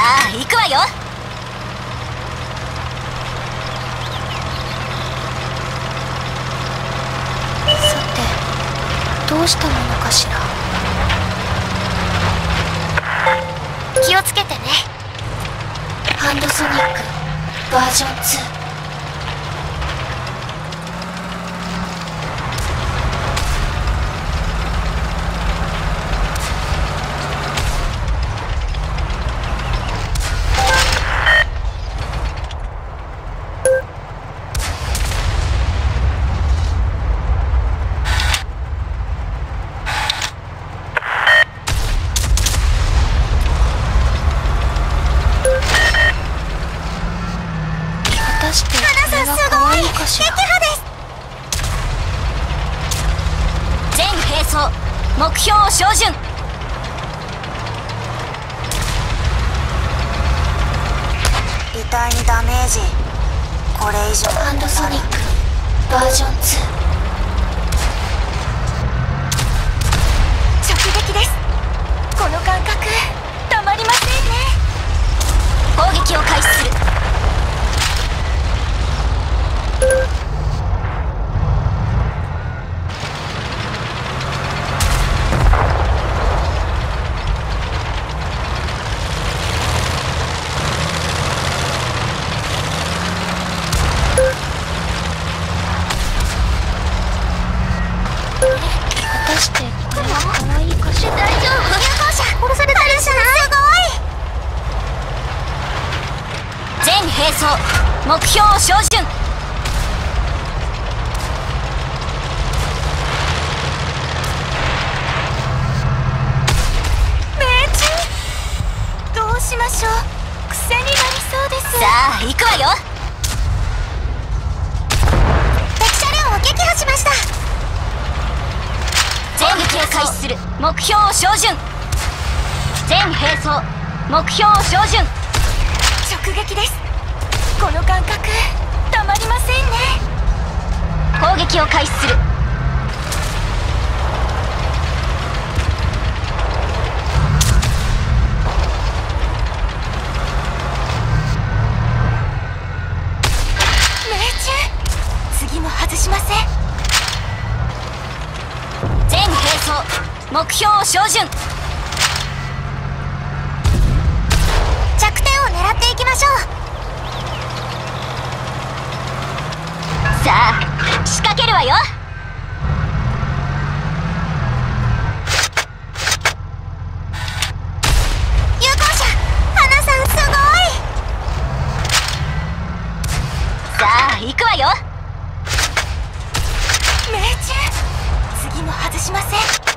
あ行くわよ。 さてどうしたものかしら。気をつけてね。ハンドソニックバージョン2。 目標を照準。 遺体にダメージ。これ以上ハンドソニックバージョン2。直撃です。この感覚たまりませんね。 攻撃を開始する。目標を照準。 命中。どうしましょう。癖になりそうです。 さあ行くわよ。 敵車両を撃破しました。 全撃を開始する。目標を照準。全兵装。目標を照準。 直撃です。この感覚たまりませんね。 攻撃を開始する。 命中。次も外しません。 全兵装。目標を照準。 着点を狙っていきましょう。 さあ仕掛けるわよ。 有効者花さんすごい。 さあ行くわよ。 命中。次も外しません。